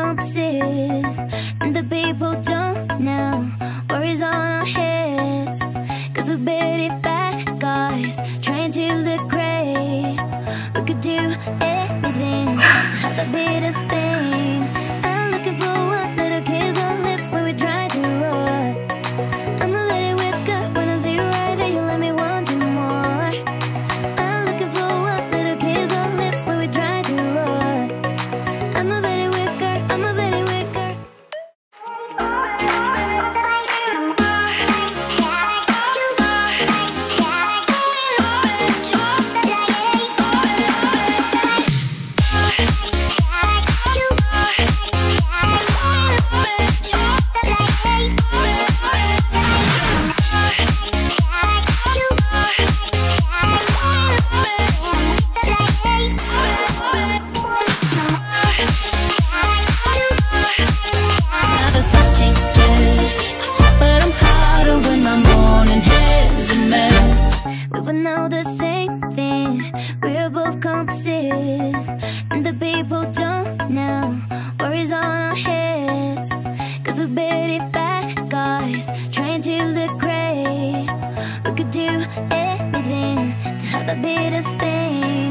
compasses, and the people don't know worries on our heads. Cause we're bitty bad guys trying to look great. We could do anything to have a bit of fame. I'm looking for one little kiss on lips where we try to roar. I'm a very with girl when I see you right there, you let me want you more. I'm looking for one little kiss on lips where we try to roar. I'm a very with girl, I'm a very with girl. We would know the same thing. We're both compasses, and the people don't know worries on our heads. Cause we're bitty bad guys trying to look great. We could do anything to have a bit of fame.